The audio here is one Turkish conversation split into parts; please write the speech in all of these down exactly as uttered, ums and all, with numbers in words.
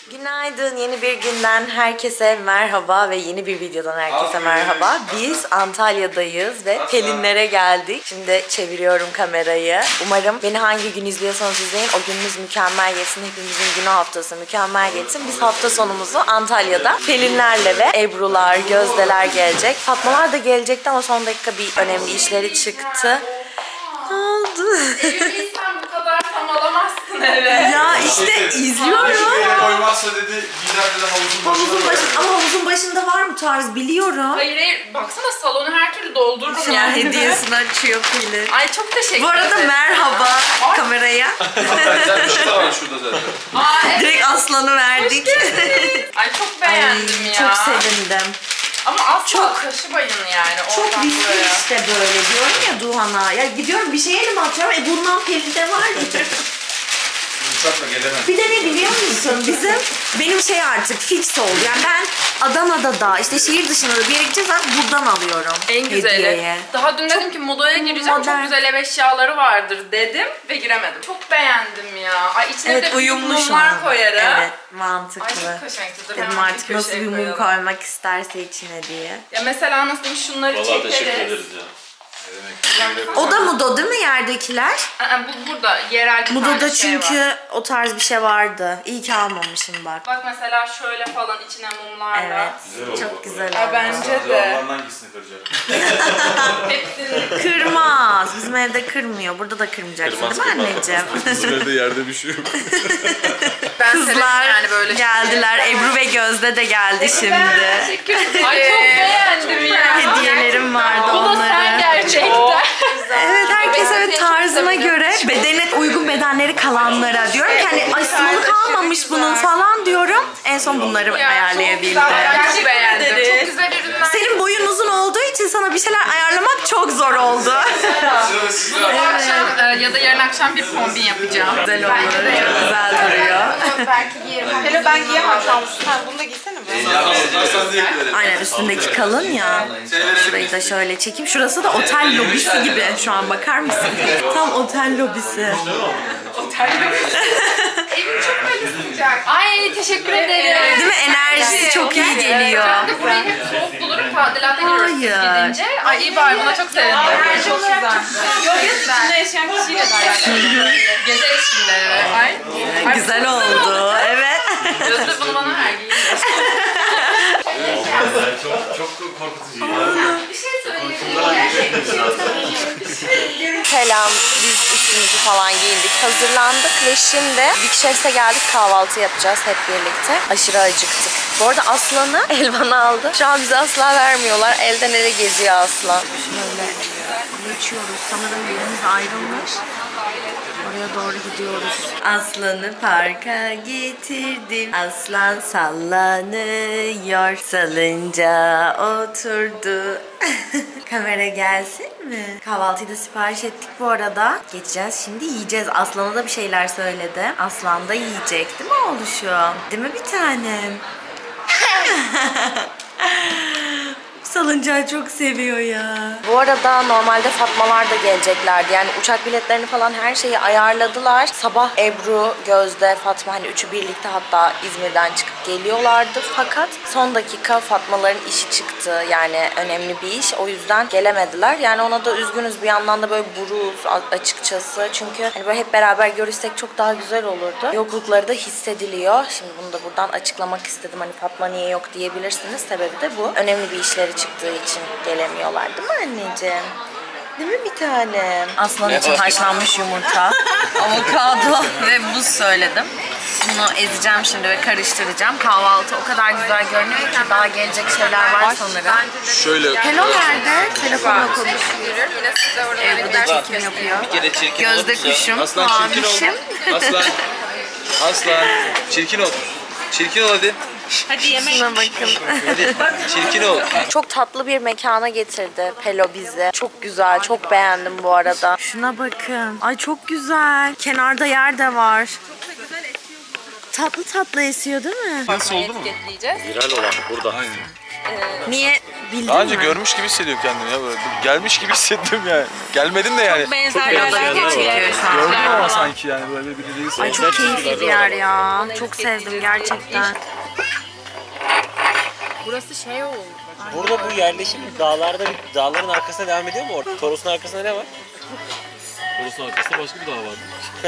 Günaydın, yeni bir günden herkese merhaba ve yeni bir videodan herkese merhaba. Biz Antalya'dayız ve Pelinlere geldik. Şimdi çeviriyorum kamerayı. Umarım beni hangi gün izliyorsanız izleyin, o gününüz mükemmel geçsin. Hepimizin günü haftası mükemmel geçsin. Biz hafta sonumuzu Antalya'da Pelinlerle ve Ebrular, Gözdeler gelecek. Fatmalar da gelecekti ama son dakika bir önemli işleri çıktı. Ne oldu? Evliysen bu kadar tam alamazsın eve. Ya işte izliyorum. Yere koymazsa dedi, gider dedi havuzun başına. Havuzun başında, ama havuzun başında var mı tarz biliyorum. Hayır hayır, baksana salonu her türlü doldururum Şu an yani. hediyesini açıyor Pelin. Ay çok teşekkür ederim. Bu arada merhaba Ay. kameraya. Güzel bir şey var şurada zaten. Aa, evet. Direkt aslanı verdik. Ay çok beğendim Ay, ya. çok sevindim. Ama asla Çok- taşımayın yani. Çok oradan riskli buraya. işte böyle diyorum ya Duhan'a. Ya gidiyorum bir şeye mi atıyorum? E bundan Pelin'de var diyorum. Uçakla gelemez. Bir de ne biliyor musun? Bizim benim şey artık fix oldu. Yani ben Adana'da da işte şehir dışında da bir yere gideceğiz artık buradan alıyorum. En güzeli. Hediyeye. Daha dün dedim ki modaya gireceğim. modern. Çok güzel ev eşyaları vardır dedim ve giremedim. Çok beğendim ya. Ay içine Evet, de uyumlu şu mumlar an. koyarım. Evet, mantıklı. Ay çok hoşuma Dedim Hemen artık nasıl köşeye bir mum koyalım. koymak isterse içine diye. Ya mesela nasıl diyeyim, şunları Vallahi çekeriz. teşekkür ederiz ya. O da Mudo değil mi yerdekiler? Aa, bu burada yerel bir tane Mudo'da şey çünkü var. o tarz bir şey vardı. İyi ki almamışım bak. Bak mesela şöyle falan içine mumlarla. Evet. Güzel oldu Çok bak. güzel Ay oldu. bence de. Allah'ın hangisini kıracak? Hepsini. Kırmaz. Bizim evde kırmıyor. Burada da kırmayacaksın Kırmaz, değil mi kırmaz. anneciğim? Bizim evde yerde bir şey yok. Ben severim Kızlar yani böyle geldiler. şeyleri. Ebru ve Gözde de geldi şimdi. Teşekkür ederim. Ay çok beğendim ya. Hediyelerim vardı Bu da sen onlara. gerçekten. Evet, herkes Ben evet seni çok tarzına sevindim. göre bedene uygun bedenleri kalanlara diyorum ki hani ay sınırı kalmamış bunun falan diyorum. En son bunları Ya, ayarlayabildim. Çok güzel, ben çok beğendim. Çok güzel ürünler. Senin boyun uzun olduğu için sana bir şeyler ayarlamak çok zor oldu. Sıra sizde. Bu akşam e, ya da yarın akşam bir kombin yapacağım. Güzel olur. Çok güzel duruyor. Belki giyerim. Hele ben giyemem şu an. Sen bunu da giysene mi? Aslan değil böyle. Aynen, üstündeki kalın ya. Şurayı da şöyle çekeyim. Şurası da otel lobisi gibi şu an, bakar mısın? Tam otel lobisi. Evin çok böyle sıcak. Ay teşekkür ederim. Değil mi? Enerjisi çok iyi geliyor. Ben de burayı hep soğuk bulurum. Tadilata giriyoruz siz Hayır. gidince. Ay iyi bari, buna çok sevindim. Ay çok güzel. Yok yok, içinde yaşayan kişiyle de alakalı. Gezeriz şimdi. Ay. Ay, Güzel çok oldu. Evet. Gözde bunu bana ver, giyeyim. çok çok korkutucu ya. Bir şey söyleyeyim. Selam. Biz üstümüzü falan giyindik, hazırlandık ve şimdi Big Chef'e geldik, kahvaltı yapacağız hep birlikte. Aşırı acıktık. Bu arada Aslan'ı Elvan'a aldı. Şu an bize asla vermiyorlar. Elden ele geziyor Aslan. Şöyle geçiyoruz. Sanırım yerimiz ayrılmış. Oraya doğru gidiyoruz. Aslanı parka getirdim. Aslan sallanıyor. Salınca oturdu. Kamera gelsin mi? Kahvaltıyı da sipariş ettik bu arada. Geçeceğiz şimdi, yiyeceğiz. Aslan'a da bir şeyler söyledi. Aslan da yiyecek değil mi oğluşum? Değil mi bir tanem? Salıncağı çok seviyor ya. Bu arada normalde Fatmalar da geleceklerdi. Yani uçak biletlerini falan her şeyi ayarladılar. Sabah Ebru, Gözde, Fatma hani üçü birlikte hatta İzmir'den çıkıp geliyorlardı. Fakat son dakika Fatmaların işi çıktı. Yani önemli bir iş. O yüzden gelemediler. Yani ona da üzgünüz. Bir yandan da böyle buruz açıkçası. Çünkü hani böyle hep beraber görüşsek çok daha güzel olurdu. Yoklukları da hissediliyor. Şimdi bunu da buradan açıklamak istedim. Hani Fatma niye yok diyebilirsiniz. Sebebi de bu. Önemli bir işleri çıktığı için gelemiyorlar değil mi anneciğim? Değil mi bir tanem? Aslan için haşlanmış yumurta, avokado ve buz söyledim. Bunu ezeceğim şimdi ve karıştıracağım. Kahvaltı o kadar güzel görünüyor ki daha gelecek şeyler var sanırım. Şöyle. Hello nerede? Telefonla konuşuyor. Yine size orada Ebru da çekim yapıyor. Bir kere çirkin Gözde olursa- kuşum, Aslan çirkin ol. mavişim. Aslan. Aslan. Çirkin ol. Çirkin ol hadi. Şuna bakın. Hadi. Çirkin ol. Çok tatlı bir mekana getirdi Pelo bizi. Çok güzel, çok beğendim bu arada. Şuna bakın. Ay çok güzel. Kenarda yer de var. Tatlı tatlı esiyor değil mi? Nasıl oldu mu? etiketleyeceğiz. Viral olan burada. Niye Bildin Daha önce mi? görmüş gibi hissediyorum kendimi ya böyle. Gelmiş gibi hissettim yani. Gelmedim de yani. Benzer Pelo'da yerler video çekiyor şu an. Gördüm ama sanki yani böyle bir değilse. Ay çok keyifli bir yer ya. Çok sevdim gerçekten. Burası şey oldu. Burada bu yerleşim dağlarda bir dağların arkasına devam ediyor mu orada? Toros'un arkasında ne var? Toros'un arkasında başka bir dağ var.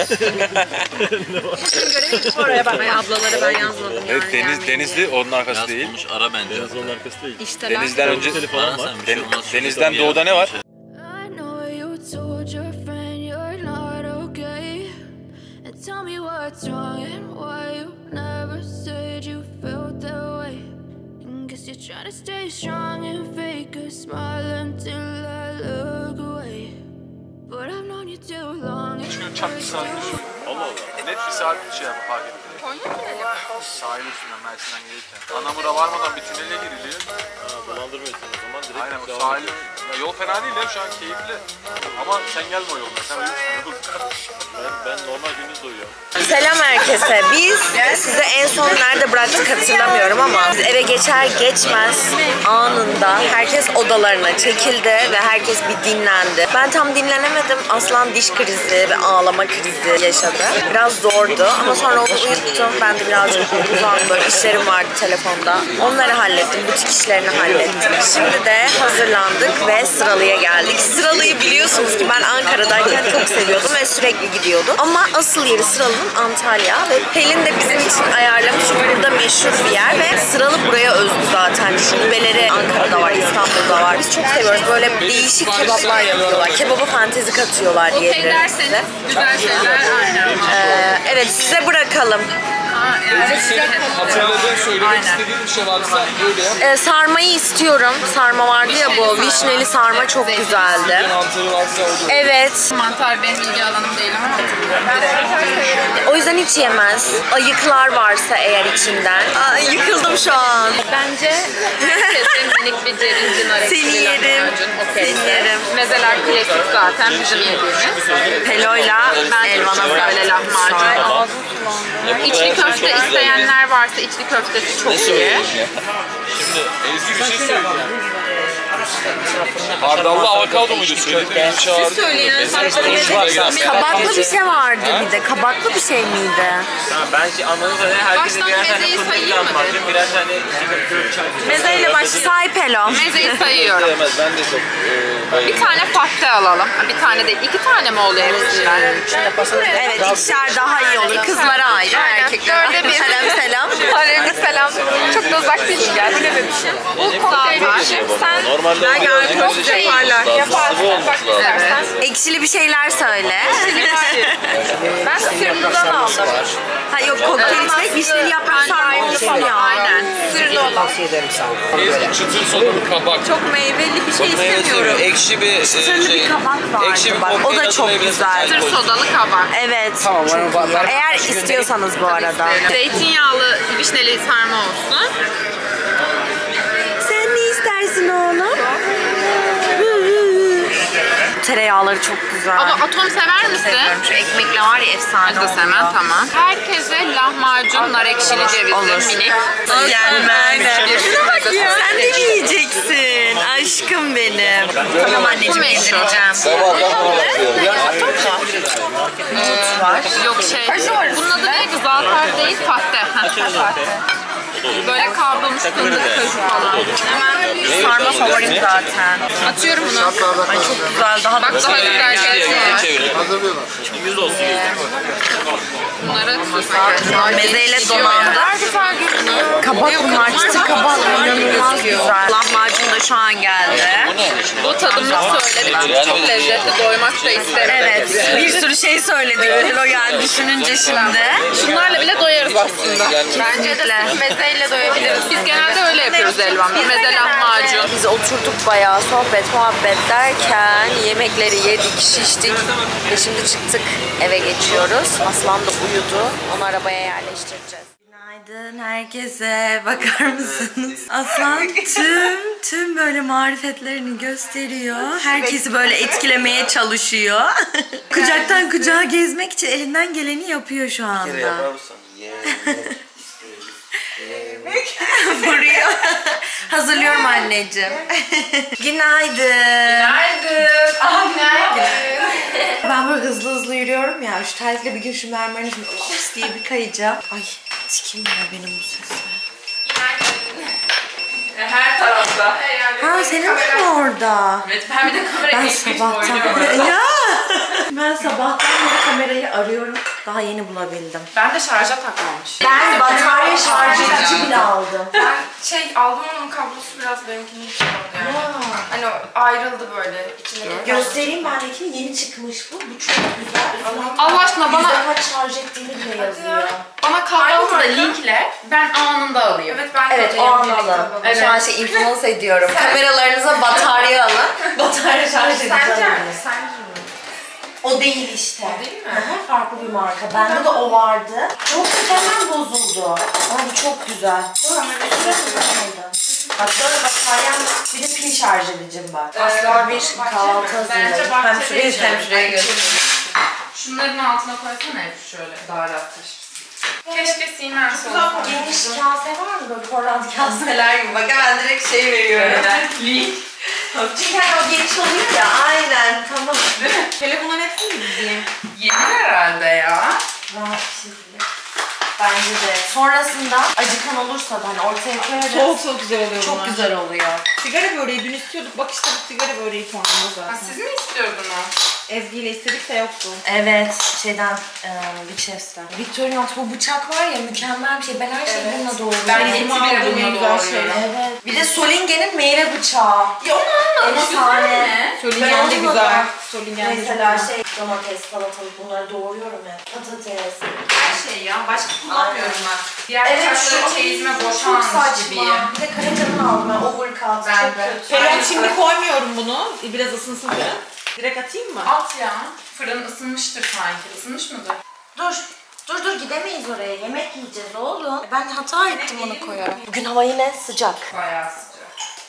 Oraya bak. Ay ablaları ben yazmadım Evet yani. deniz denizli onun arkası değil. Bulmuş ara bence. Denizin arkası değil. İşte Denizden önce falan var. den- denizden doğuda ne var? I know you told your friend you're not okay. And tell me what's wrong and why you never said you felt that way. And guess you're trying to stay strong and fake a smile until I look away. But I've known you too long. Uçak bir saat düşüyor. Allah Allah. Net bir saat şey yapıp fark ettim. Sahil üstünden Mersin'den gelirken. Anamur'a varmadan bir tünele giriliyor. Ha, bulandırmıyorsun o zaman direkt. Aynen o devam sahil. ediyor. Ya yol fena değil ya şu an keyifli. Ama sen gelme o yolda. Sen uyursun. Ben, ben normal gündüz doyuyorum. Selam herkese. Biz size en son nerede bıraktık hatırlamıyorum ama biz eve geçer geçmez anında herkes odalarına çekildi ve herkes bir dinlendi. Ben tam dinlenemedim. Aslan diş krizi ve ağlama krizi yaşadı. Biraz zordu ama sonra onu uyuttum. Ben de birazcık uzandım. Böyle işlerim vardı telefonda. Onları hallettim. Butik işlerini hallettim. Şimdi de hazırlandık ve Sıralı'ya geldik. Sıralı'yı biliyorsunuz ki ben Ankara'dayken çok seviyordum ve sürekli gidiyordum. Ama asıl yeri Sıralı'nın Antalya ve Pelin de bizim için ayarlamış. Burada meşhur bir yer ve Sıralı buraya özgü zaten. Şubeleri Ankara'da var, İstanbul'da var. Biz çok seviyoruz. Böyle değişik kebaplar yapıyorlar. Kebaba fantezi katıyorlar Okey diyebilirim derseniz size. güzel şeyler aynen. Ee, evet size bırakalım. Hatırladığın söylemek istediğin bir şey varsa böyle yap. Ee, sarmayı istiyorum. Sarma vardı ya bu. Vişneli sarma çok güzeldi. Mantarı varsa o da. Evet. Mantar benim ilgi alanım değil ama hatırlıyorum. O yüzden hiç yemez. Ayıklar varsa eğer içinden. Aa, yıkıldım şu an. Bence herkese minik bir cerincin arası. Seni yerim. Seni yerim. Mezeler klasik zaten bizim yediğimiz. Pelo'yla Elvan'a Böyle lahmacun. İçli köfte isteyenler varsa içli köftesi çok iyi. Şimdi Ezgi bir şey söyleyeceğim. Hardallı avokado muydu söylediğin bir şey vardı? Söyleyin. Kabaklı bir şey vardı bir de. Kabaklı bir şey miydi? Ha, ben şey anladığım kadarıyla herkese Baştan birer tane mezeyi fındık sayayım mı lahmacun, dedim? birer tane Mezeyle baş say Pelo. Mezeyi sayıyorum. Yemez ben de çok e, Bir tane pate alalım. Bir tane değil, iki tane mi oluyor hepsinden? Evet ikişer daha iyi olur. Kızlara ayrı, erkeklere Dörde ayrı. bir. Selam selam. Aleykümselam. Çok da uzak değil gel. Bu ne bebişim? Bu kokteyl var. Sen normalde ben oluyor. gel çok Güzel yaparlar. olmuş. Yaparsın. Sıvı olmuş Bak lazım. istersen. Ekşili bir şeyler söyle. Ben sırlıdan aldım. Ha yok kokteyl içmek vişneli yaprak sarma olsun ya. Aynen. Sırlı olan. Ezgi çıtır sodalı kabak. Çok meyveli bir şey istemiyorum. Ekşi bir Çıtırlı bir kabak vardı ekşi bir bak. O kokteyl da çok hazırlayabilirsin. güzel. Sır sodalı kabak. Evet. Çok güzel. Eğer istiyorsanız bu arada. Zeytinyağlı vişneli sarma olsun. Sen ne istersin oğlum? Tereyağları çok güzel. Ama atom sever misin? Seviyorum. Şu ekmekle var ya efsane Ben de sevmem, oluyor. tamam. Herkese lahmacun, nar ekşili cevizli, Olur. minik. Gelmez. Şuna bak ya. Sen de mi yiyeceksin? Aşkım benim. Tamam anneciğim Bu meşhur. yedireceğim. Atom mu? Ee, var. Yok şey. Bunun adı ne? Zaatar değil, fahte. Böyle kavrulmuş fındık kaju falan. Hemen sarma favorim zaten. Atıyorum bunu. Ay çok güzel. Daha Bak daha güzel geldi. yüz olsun. Bunları atıyorsun. mezeyle donandı. Kabak bunlar. Çıtır kabak inanılmaz güzel. Lahmacun da şu an geldi. Bu tadımlık söyledik. Çok lezzetli. Doymak da isterim. Evet. Bir sürü şey söyledik. O yani düşününce şimdi. Şunlarla bile doyarız aslında. Bence de Mezeyle doyabiliriz. Biz genelde öyle yapıyoruz Elvan. Bir meze lahmacun. Biz oturduk bayağı sohbet muhabbet derken yemekleri yedik, şiştik ve şimdi çıktık eve geçiyoruz. Aslan da uyudu. Onu arabaya yerleştireceğiz. Günaydın herkese. Bakar mısınız? Aslan tüm tüm böyle marifetlerini gösteriyor. Herkesi böyle etkilemeye çalışıyor. Kucaktan kucağa gezmek için elinden geleni yapıyor şu anda. Vuruyor. Hazırlıyorum anneciğim. Günaydın. Günaydın. Aa, günaydın. Ben böyle hızlı hızlı yürüyorum ya. Şu terlikle bir gün şu mermerin şimdi laps diye bir kayacağım. Ay tikim var benim bu sese. Her tarafta. Ha senin de mi orada? Evet, ben bir de kamera Ben geçmiş sabahtan oynuyorum. ya. Ben sabahtan beri kamerayı arıyorum. Daha yeni bulabildim. Ben de şarja takmamış. Ben batarya şarj edici bile aldım. Ben şey aldım onun kablosu biraz benimkinin için oldu yani. Ya. Hani o ayrıldı böyle içindeki. Göstereyim bendekini, yeni çıkmış bu. Bu çok güzel. Allah aşkına bana Yüzde kaç şarj ettiğini bile yazıyor. bana kahvaltıda linkle ben anında alayım. Evet ben Evet o an alın. Evet. Şu an şey influence ediyorum. Kameralarınıza batarya alın. Batarya şarj edici Sence alın. mi? Sence mi? O değil işte. O değil mi? Aha, farklı bir marka. Bende de o vardı. Çok kötü hemen bozuldu. Ama bu çok güzel. Bak böyle bataryam, bir de pil şarj edicim var. Asla bir kahvaltı hazırladım. Hem şuraya hem şuraya götüreyim. Şunların altına koysana hep şöyle daha rahat taşırsın. Keşke Siemens olsa. Geniş kase var mı böyle Portland kaseler gibi? Bak hemen direkt şey veriyorum. Link. Çünkü hani o geniş oluyor ya. Aynen tamam. Değil mi? Telefonun hepsini mi diyeyim? Yeni herhalde ya. Rahat bir şekilde. Bence de. Sonrasında acıkan olursa da hani ortaya koyarız. Çok çok güzel oluyor Çok bunlar. güzel oluyor. Sigara böreği dün istiyorduk. Bak işte bu sigara böreği puanında Ha, zaten. siz mi istiyordunuz? Ezgi ile istedik de yoktu. Evet, şeyden, e, Big Chef'ten. Victorinox bu bıçak var ya mükemmel bir şey. Ben her şeyi bununla doğruyorum. Ben Benim eti bile aldığım en bununla güzel doğruyorum. şey. Evet. Bir de Solingen'in meyve bıçağı. Ya onu anladım. O Efsane. güzel mi? Solingen de onunla güzel. da Solingen de Mesela güzel. şey domates, salatalık bunları doğruyorum ya. Patates. Her şey ya. Başka kullanmıyorum ben. Diğer Evet bıçakları şu çeyizime çok boşanmış saçma. gibiyim. Bir de Karacan'ın aldım ben. Overcut. Ben Çok de. kötü. Pelin şimdi koymuyorum bunu. Biraz ısınsın biraz. Direkt atayım mı? At ya. Fırın ısınmıştır sanki. Isınmış mıdır? Dur. Dur dur gidemeyiz oraya. Yemek yiyeceğiz oğlum. Ben hata ettim onu koyarak. Bugün hava yine sıcak. Bayağı sıcak.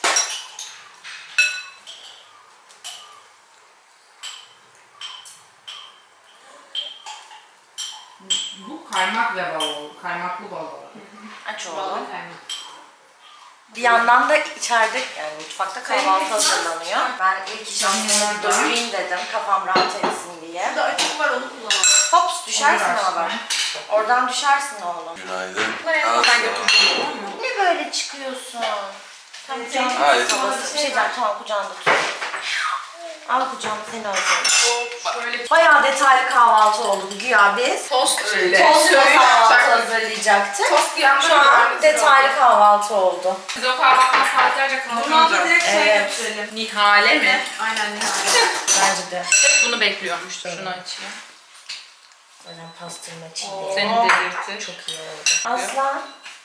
Bu kaymak ve bal oldu. Kaymaklı bal oldu. Aç Bal oğlum. ve kaymak. Bir yandan da içeride yani mutfakta kahvaltı hazırlanıyor. Ben ilk işlemleri bir doyurayım dedim. Kafam rahat etsin diye. Burada açık var onu kullanalım. Hops düşersin Olur ama. Oradan düşersin oğlum. Günaydın. Ben götürdüm. Ne böyle çıkıyorsun? Tamam kucağımda Hayır. Bir şey diyeceğim tamam kucağımda tut. Al kucağımda seni özledim. Böyle Bayağı detaylı kahvaltı oldu güya biz. tost öyle. Tostla kahvaltı hazırlayacaktık. Tost yandı. Şu an detaylı kahvaltı oldu. Biz o kahvaltıda saatlerce kalmayacağız. şey götürelim. Nihale mi? Aynen Nihal. Bence de. Hep bunu bekliyormuştum. Şunu açayım. Aynen pastırma çiğ. Seni delirtti. Çok iyi oldu. Aslan.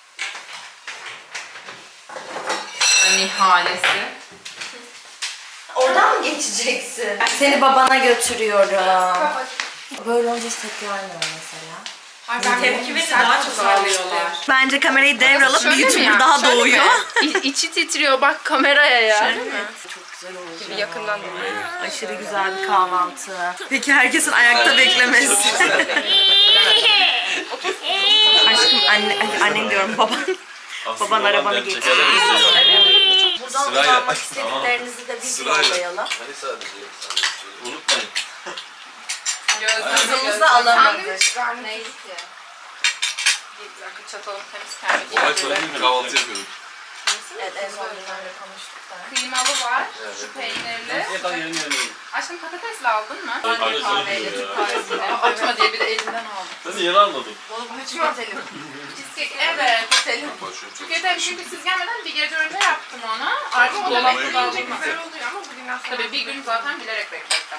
Nihalesi. Oradan mı geçeceksin? Seni babana götürüyorum. Böyle olunca hiç tepki vermiyor mesela. Ay ben tepki verince daha çok ağlıyorlar. Bence kamerayı devralıp bir YouTuber daha doğuyor. İçi titriyor bak kameraya ya. Çok güzel oldu. Bir yakından Aşırı güzel bir kahvaltı. Peki herkesin ayakta beklemesi. Aşkım anne, annem diyorum baban. Baban arabanı getirdi. Buradan Sırayla. kullanmak istediklerinizi de biz yollayalım. Hani sadece unutmayın. Kızımızı alamadık. Neydi ki? Bir dakika çatalım temiz terlik. Olay sonunda kahvaltı yapıyorduk. Evet en son günlerde konuştuk da. Kıymalı var, şu peynirli. Yakal yerini yemeyin. Aşkım patatesli aldın mı? Arkadaşlar Kahveyle, diyor Türk ya. kahvesiyle. Açma diye bir de elinden aldım. Ben de yeni anladım. Açma. Cheesecake, evet. Tüketelim çünkü siz gelmeden bir gece önce yaptım onu. Artık dolapta da alacak güzel oluyor ama bugünden sonra... Tabii bir gün zaten bilerek beklettim.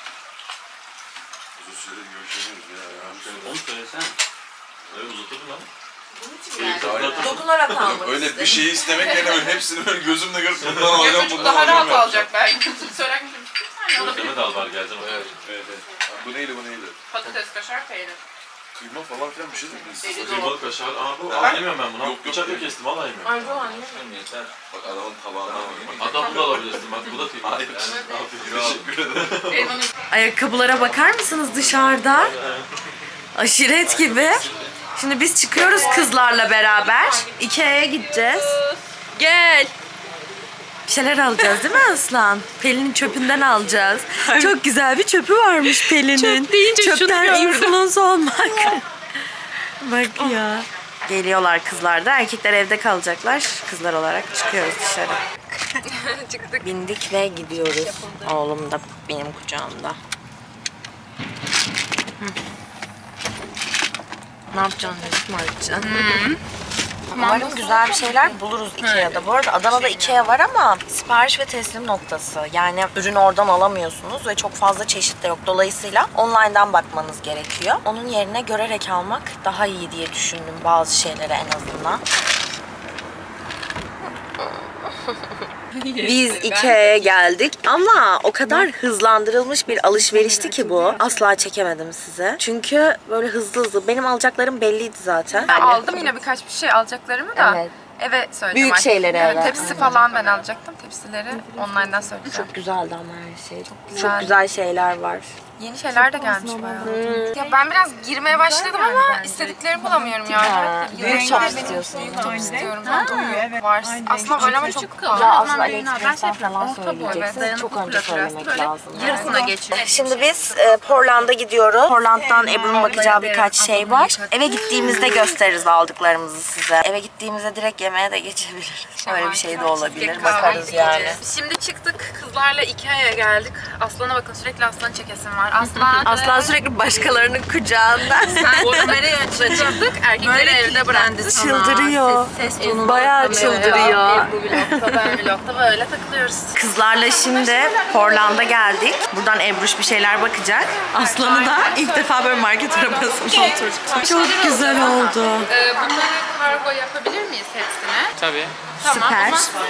Uzun süredir görüşemiyoruz ya. Onu söylesen. Öyle uzatırdın lan. Dokunarak almak Öyle istedim. bir şeyi istemek yerine böyle hepsini böyle gözümle görüp bundan Ya alacağım çocuk bundan daha rahat alacağım. alacak belki. Söylerken bir tane alabilir. Gözleme de al var geleceğim. Evet, evet, evet. Bu neydi bu neydi? Patates, kaşar, peynir. Kıyma falan filan bir şey değil mi? Deli Kıymalı kaşar. Aa bu Ben- yemiyorum ben bunu. Yok, yok, Bıçakla yok. kestim vallahi yemiyorum. Ay bu anne. Yeter. Bak adamın tabağından yemin Hatta bunu da alabilirsin bak bu da kıyma. Hayır. Teşekkür ederim. Benim onu Ayakkabılara bakar mısınız dışarıda? Aşiret gibi. Şimdi biz çıkıyoruz kızlarla beraber. Ikea'ya gideceğiz. Gel. Bir şeyler alacağız değil mi Aslan? Pelin'in çöpünden alacağız. Çok güzel bir çöpü varmış Pelin'in. Çöp deyince şunu Çöpten gördüm. influence olmak. Bak ya. Geliyorlar kızlar da. Erkekler evde kalacaklar. Kızlar olarak çıkıyoruz dışarı. Çıktık. Bindik ve gidiyoruz. Oğlum da benim kucağımda. Hı. Ne yapacaksın? Ne yapacaksın? Umarım güzel bir şeyler buluruz Ikea'da. Bu arada Adana'da Ikea var ama sipariş ve teslim noktası. Yani ürünü oradan alamıyorsunuz ve çok fazla çeşit de yok. Dolayısıyla online'dan bakmanız gerekiyor. Onun yerine görerek almak daha iyi diye düşündüm bazı şeylere en azından. Biz Ikea'ya geldik ama o kadar hızlandırılmış bir alışverişti ki bu. Asla çekemedim size. Çünkü böyle hızlı hızlı. Benim alacaklarım belliydi zaten. Ben aldım yine birkaç bir şey alacaklarımı da. Evet. Eve söyleyeceğim. Büyük artık. şeyleri Yani eve. Tepsi falan ben alacaktım. Tepsileri online'dan söyleyeceğim. Çok güzeldi ama her şey. Çok güzel, güzel. çok güzel şeyler var. Yeni şeyler de gelmiş bayağı. Ya ben biraz girmeye başladım ama istediklerimi bulamıyorum ya. Ha, Evet, büyük rengi top benim istiyorsun. Büyük top istiyorum. Ha, var. Aslında öyle ama çok pahalı. Ya O aslında zaman benim- ben şey AliExpress'ten yapıyorum, falan orta boy ve söyleyeceksin. dayanıklı Çok önce platörü söylemek böyle lazım. Yarısına geçiyor. Şimdi biz e, Portland'a gidiyoruz. Portland'dan Ebru'nun bakacağı birkaç şey var. Eve gittiğimizde gösteririz aldıklarımızı size. Eve gittiğimizde direkt yemeğe de geçebiliriz. Öyle bir şey de olabilir. Bakarız yani. Şimdi çıktık. Kızlarla Ikea'ya geldik. Aslan'a bakın, sürekli Aslan'ı çekesim var. Aslan. Aslan sürekli başkalarının kucağında. Sen kamerayı açtık. Çıktık. Erkekleri evde bıraktık. Çıldırıyor. Ses tonunu Bayağı çıldırıyor. Bu vlogta, ben vlogta böyle takılıyoruz. Kızlarla şimdi Portland'a geldik. Buradan Ebruş bir şeyler bakacak. Aslan'ı da ilk defa böyle market arabasına oturttuk. Çok güzel oldu. Ee, bunları kargo yapabilir miyiz hepsini? Tabii. Tamam. Süper. O zaman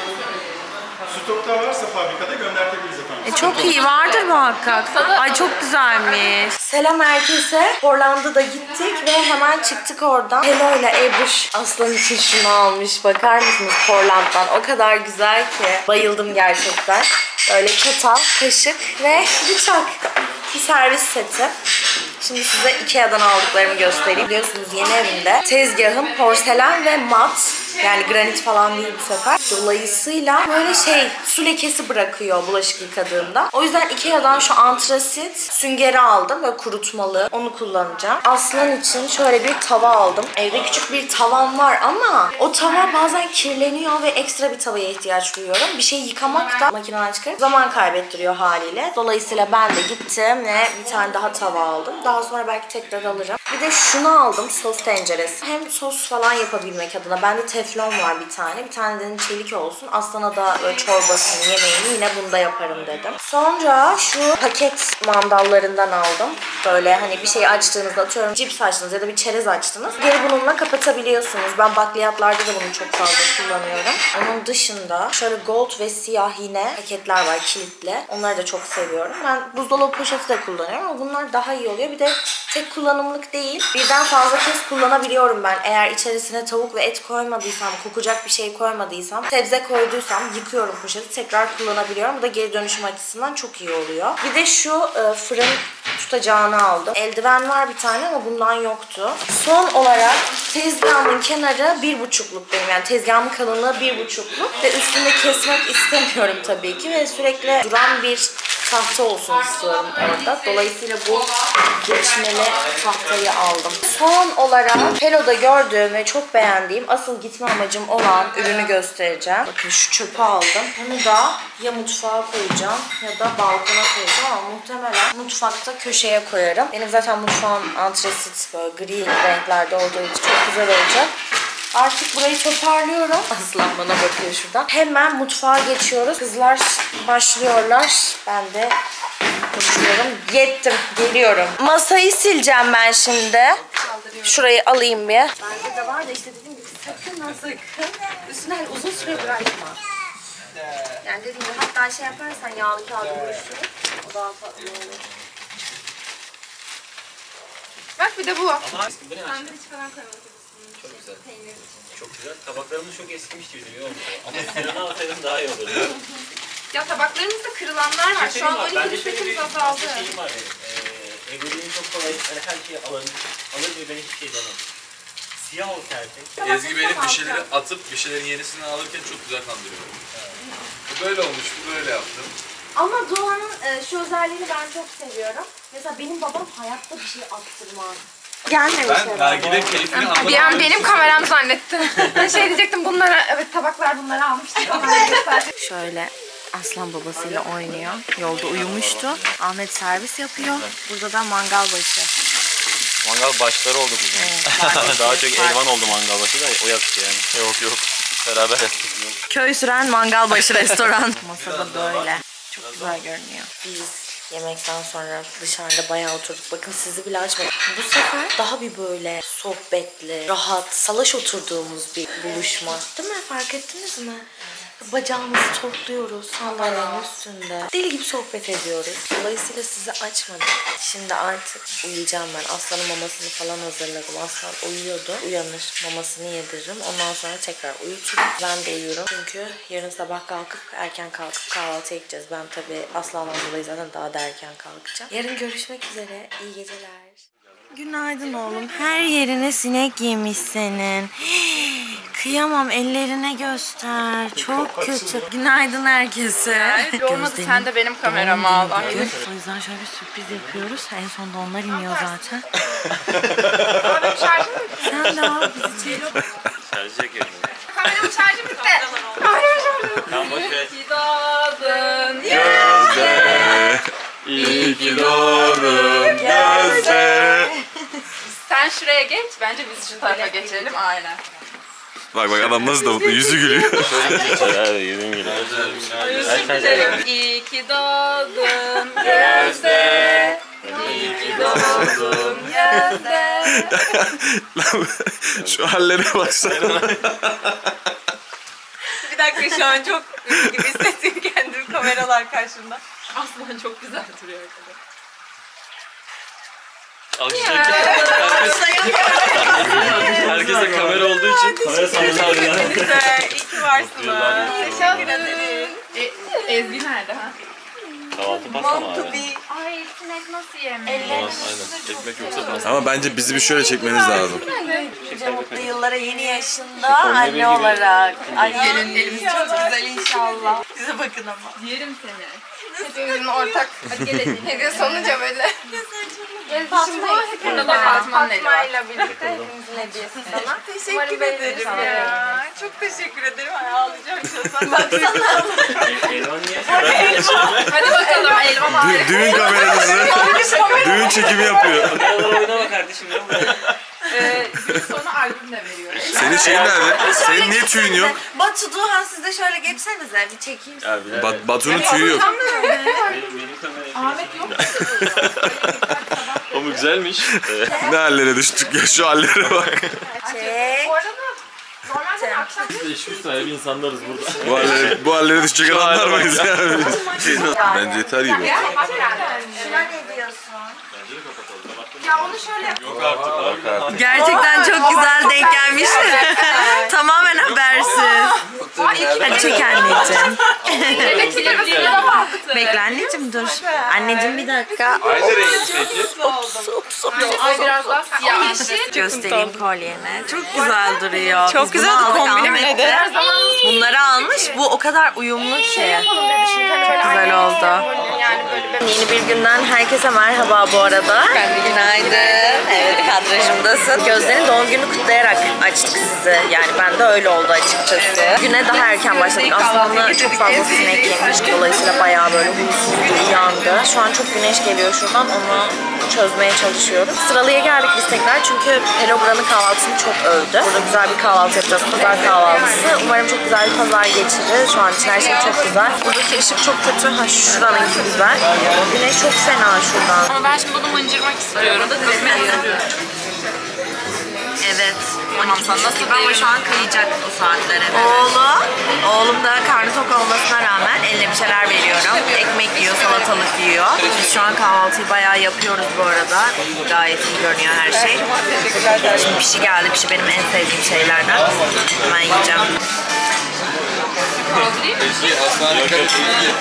Stokta varsa fabrikada göndertebiliriz efendim. E, çok iyi vardır muhakkak. Ay çok güzelmiş. Selam herkese. Portland'a da gittik ve hemen çıktık oradan. Hello ile Ebruş Aslan için şunu almış. Bakar mısınız Portland'dan? O kadar güzel ki. Bayıldım gerçekten. Böyle çatal, kaşık ve bıçak. Bir servis seti. Şimdi size Ikea'dan aldıklarımı göstereyim. Biliyorsunuz yeni evinde tezgahım porselen ve mat. Yani granit falan değil bu sefer. Dolayısıyla böyle şey su lekesi bırakıyor bulaşık yıkadığımda. O yüzden Ikea'dan şu antrasit süngeri aldım. Böyle kurutmalı. Onu kullanacağım. Aslan için şöyle bir tava aldım. Evde küçük bir tavam var ama o tava bazen kirleniyor ve ekstra bir tavaya ihtiyaç duyuyorum. Bir şey yıkamak da makineden çıkarıp zaman kaybettiriyor haliyle. Dolayısıyla ben de gittim ve bir tane daha tava aldım. Daha sonra belki tekrar alırım. Bir de şunu aldım, sos tenceresi. Hem sos falan yapabilmek adına. Bende teflon var bir tane. Bir tane dedim çelik olsun. Aslan'a da böyle çorbasını, yemeğini yine bunda yaparım dedim. Sonra şu paket mandallarından aldım. Böyle hani bir şey açtığınızda, atıyorum cips açtınız ya da bir çerez açtınız. Geri bununla kapatabiliyorsunuz. Ben bakliyatlarda da bunu çok fazla kullanıyorum. Onun dışında şöyle gold ve siyah yine paketler var kilitli. Onları da çok seviyorum. Ben buzdolabı poşeti de kullanıyorum ama bunlar daha iyi oluyor. Bir de tek kullanımlık değil. Birden fazla kez kullanabiliyorum ben. Eğer içerisine tavuk ve et koymadıysam, kokacak bir şey koymadıysam, sebze koyduysam yıkıyorum poşeti. Tekrar kullanabiliyorum. Bu da geri dönüşüm açısından çok iyi oluyor. Bir de şu e, fırın tutacağını aldım. Eldiven var bir tane ama bundan yoktu. Son olarak tezgahımın kenarı bir buçukluk benim. Yani tezgahımın kalınlığı bir buçukluk. Ve üstünde kesmek istemiyorum tabii ki. Ve sürekli duran bir tahta olsun istiyorum orada. Dolayısıyla bu geçmeli tahtayı aldım. Son olarak Hello'da gördüğüm ve çok beğendiğim, asıl gitme amacım olan ürünü göstereceğim. Bakın şu çöpü aldım. Bunu da ya mutfağa koyacağım ya da balkona koyacağım ama muhtemelen mutfakta köşeye koyarım. Benim zaten mutfağım antresit böyle gri renklerde olduğu için çok güzel olacak. Artık burayı toparlıyorum. Aslan bana bakıyor şuradan. Hemen mutfağa geçiyoruz. Kızlar başlıyorlar. Ben de konuşuyorum. Yettim. Geliyorum. Masayı sileceğim ben şimdi. Şurayı alayım bir. Bende de var da işte dediğim gibi sakın ha sakın. Üstüne hani uzun süre bırakma. Yani dediğim gibi hatta şey yaparsan yağlı kağıdı buruşturup o daha tatlı olur. Bak bir de bu. Bu ne? Sandviç falan koymak. Çok güzel. Çok güzel. Tabaklarımız çok eskimişti bizim, iyi oldu. Ama sırrını alsaydım daha iyi olurdu. Ya tabaklarımızda kırılanlar var. Şu an on iki disketimiz azaldı. Bir şeyim var benim. Ee, Ebru'nun çok kolay hani her şeyi alır, alır ve ben hiçbir şey demem. Siyah olsa her şey. Ezgi benim bir şeyleri atıp bir şeylerin yenisini alırken çok güzel kandırıyor. Böyle olmuş, böyle yaptım. Ama Doğan'ın e, şu özelliğini ben çok seviyorum. Mesela benim babam hayatta bir şey attırmaz. Gelmemiş Ben vergide keyfini anlamadım. Bir an benim kameram zannettim. Ben şey diyecektim bunlara, evet tabaklar bunları almıştık. Şöyle Aslan babasıyla oynuyor. Yolda uyumuştu. Ahmet servis yapıyor. Burada da mangal başı. Mangal başları oldu bizim. Evet, Daha çok Elvan oldu mangal başı da o yaptı yani. Yok yok. Beraber yaptık. Köy süren mangal başı restoran. Masada böyle. Çok güzel görünüyor. Biz yemekten sonra dışarıda bayağı oturduk. Bakın sizi bile açmadım. Bu sefer daha bir böyle sohbetli, rahat, salaş oturduğumuz bir buluşma. Değil mi? Fark ettiniz mi? Bacağımızı topluyoruz sandalyenin üstünde. Deli gibi sohbet ediyoruz. Dolayısıyla sizi açmadım. Şimdi artık uyuyacağım ben. Aslanın mamasını falan hazırladım. Aslan uyuyordu. Uyanır, mamasını yediririm. Ondan sonra tekrar uyuturum. Ben de uyuyorum. Çünkü yarın sabah kalkıp erken kalkıp kahvaltıya gideceğiz. Ben tabii Aslan'dan dolayı zaten daha da erken kalkacağım. Yarın görüşmek üzere. İyi geceler. Günaydın oğlum. Her yerine sinek yemiş senin. Kıyamam, ellerine göster. Çok kötü. Günaydın herkese. Olmadı sen de benim kameramı al. O yüzden şöyle bir sürpriz yapıyoruz. En sonunda onlar iniyor zaten. Sen de al bizi çek. Şarjı çekiyorum. Kameramın şarjı bitti. Tamam boş ver. İyi doğdun. İyi ki doğdun Gözde. Sen şuraya geç. Bence biz şu tarafa geçelim. Aynen. Bak bak adam nasıl da mutlu, yüzü gülüyor. Hadi yedim gülüm. İyi ki doğdun Gözde. İyi ki doğdun Gözde. Lan şu hallere baksana. Bir dakika şu an çok ünlü gibi hissettim kendimi kameralar karşımda. Aslında çok güzel duruyor arkada. Herkese kamera olduğu için kamera sallıyor. Güzel, iyi ki varsınız. Teşekkür ederim. E, Ezgi nerede ha? Kahvaltı pasta mı abi? Ay sinek nasıl yemiş? Aynen. Ekmek yoksa pasta. Ama bence bizi bir şöyle çekmeniz lazım. Nice mutlu yıllara yeni yaşında anne olarak. Ay Gelin elimiz çok güzel inşallah. Size bakın ama. Yerim seni. Hepimizin ortak. Hadi gelelim. Hediye sonuca böyle. Fatma Burada da Fatma'nın eli var. Fatma'yla birlikte hepimizin hediyesi sana. Teşekkür ederim ya. Çok teşekkür ederim. Ay ağlayacağım şu an. Baksana. Elvan niye? Hadi bakalım elma var. Dü- düğün kamerası. Düğün çekimi yapıyor. Kameralara oynama kardeşim ya. Ee, gün sonu albüm de veriyoruz. Senin şeyin nerede? Senin niye tüyün yok? Batu, Duhan siz de şöyle geçsenize bir çekeyim. Ya birader. Bat Batu'nun tüyü yok. Benim, benim kamera. Ahmet yok mu? O mu güzelmiş? Ne hallere düştük ya, şu hallere bak. Çek. Bu arada normalde akşam beş yüz tane insanlarız burada. Bu hallere, bu hallere düşecek adamlar mıyız yani biz? Bence yeter gibi. Şuna ne diyorsun? ya onu şöyle Yok artık. Gerçekten çok güzel denk gelmiş. Tamamen habersiz. Hadi çek anneciğim. Bekle anneciğim dur. Anneciğim bir dakika. Aynı renk peki. ay biraz daha siyah yeşil. Göstereyim kolyeni. Çok güzel duruyor. Çok güzel oldu kombinim dedi. Bunları almış. Bu o kadar uyumlu ki. Çok güzel oldu. Yeni bir günden herkese merhaba bu arada. Günaydın. Evet, kadrajımdasın. Gözde'nin doğum gününü kutlayarak açtık sizi. Yani ben de öyle oldu açıkçası. Güne daha erken başladık. Aslında çok fazla sinek yemiş. Dolayısıyla bayağı böyle huysuzdu, uyandı. Şu an çok güneş geliyor şuradan. Onu çözmeye çalışıyorum. Sıralıya geldik biz tekrar çünkü Hello buranın kahvaltısını çok övdü. Burada güzel bir kahvaltı yapacağız. Pazar kahvaltısı. Umarım çok güzel bir pazar geçirir. Şu an için her şey çok güzel. Buradaki ışık çok kötü. Ha şuranınki güzel. Güneş çok fena şuradan. Ama ben şimdi bunu mıncırmak istiyorum. Evet. Tamam, sen nasıl ama şu an kayacak bu saatlere. Oğlum, oğlum da karnı tok olmasına rağmen eline bir şeyler veriyorum. Ekmek yiyor, salatalık yiyor. Biz şu an kahvaltıyı bayağı yapıyoruz bu arada. Gayet iyi görünüyor her şey. Şimdi pişi geldi. Pişi benim en sevdiğim şeylerden. Hemen yiyeceğim. Aslanın karısı.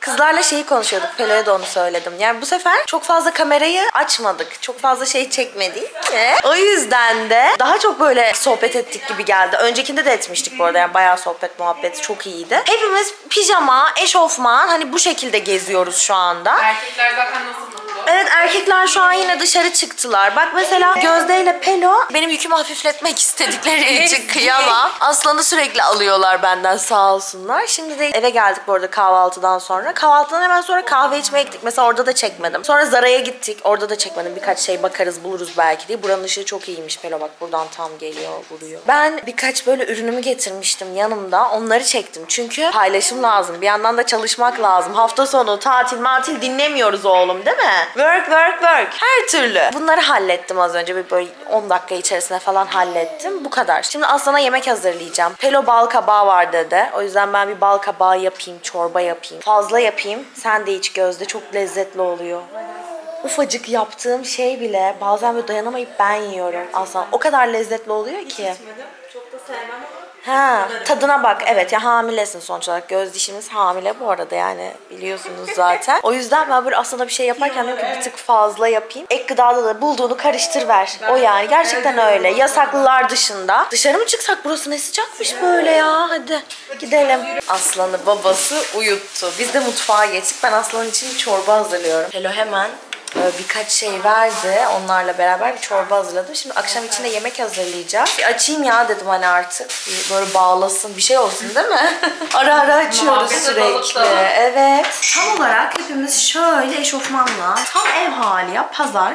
Kızlarla şeyi konuşuyorduk. Pelo'ya da onu söyledim. Yani bu sefer çok fazla kamerayı açmadık. Çok fazla şey çekmedik ki. O yüzden de daha çok böyle sohbet ettik gibi geldi. Öncekinde de etmiştik bu arada. Yani bayağı sohbet muhabbeti çok iyiydi. Hepimiz pijama, eşofman hani bu şekilde geziyoruz şu anda. Erkekler zaten nasıl mutlu? Evet, erkekler şu an yine dışarı çıktılar. Bak mesela Gözde ile Pelo benim yükümü hafifletmek istedikleri için kıyamam. Aslanı sürekli alıyorlar benden, sağ olsunlar. Şimdi de eve geldik bu arada kahvaltıdan sonra. Kahvaltıdan hemen sonra kahve içmeye gittik. Mesela orada da çekmedim. Sonra Zara'ya gittik. Orada da çekmedim. Birkaç şey bakarız buluruz belki diye. Buranın ışığı çok iyiymiş Pelo, bak buradan tam geliyor, vuruyor. Ben birkaç böyle ürünümü getirmiştim yanımda. Onları çektim. Çünkü paylaşım lazım. Bir yandan da çalışmak lazım. Hafta sonu tatil matil dinlemiyoruz oğlum, değil mi? Work work work. Her türlü. Bunları hallettim az önce. Bir böyle on dakika içerisinde falan hallettim. Bu kadar. Şimdi Aslan'a yemek hazırlayacağım. Pelo bal kabağı var dedi. O yüzden ben bir bal kabağı yapayım. Çorba yapayım. Fazla yapayım. Sen de iç Gözde. Çok lezzetli oluyor. Ufacık yaptığım şey bile bazen böyle dayanamayıp ben yiyorum. Aslan o kadar lezzetli oluyor ki. Çok da sevmem. Ha, tadına bak. Evet ya, hamilesin sonuç olarak. Göz dişimiz hamile bu arada, yani biliyorsunuz zaten. O yüzden ben böyle aslında bir şey yaparken diyorum ki bir tık fazla yapayım. Ek gıdada da bulduğunu karıştır ver. O yani gerçekten öyle. Yasaklılar dışında. Dışarı mı çıksak? Burası ne sıcakmış böyle ya. Hadi gidelim. Aslan'ı babası uyuttu. Biz de mutfağa geçtik. Ben Aslan için çorba hazırlıyorum. Hello hemen birkaç şey verdi. Onlarla beraber bir çorba hazırladım. Şimdi akşam için de yemek hazırlayacağım. Bir açayım ya dedim hani artık. Bir böyle bağlasın. Bir şey olsun değil mi? Ara ara açıyoruz sürekli. Evet. Tam olarak hepimiz şöyle eşofmanla. Tam ev hali ya. Pazar.